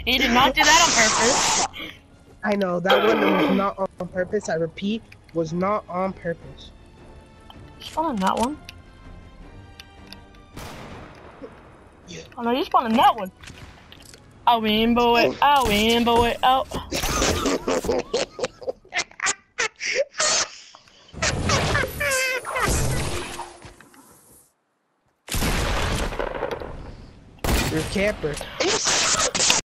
He did not do that on purpose. I know, that one was not on purpose. I repeat, was not on purpose. Spawn in that one. Yeah. Oh no, you spawned in that one. I win, boy. I win, boy. Oh. You're a camper.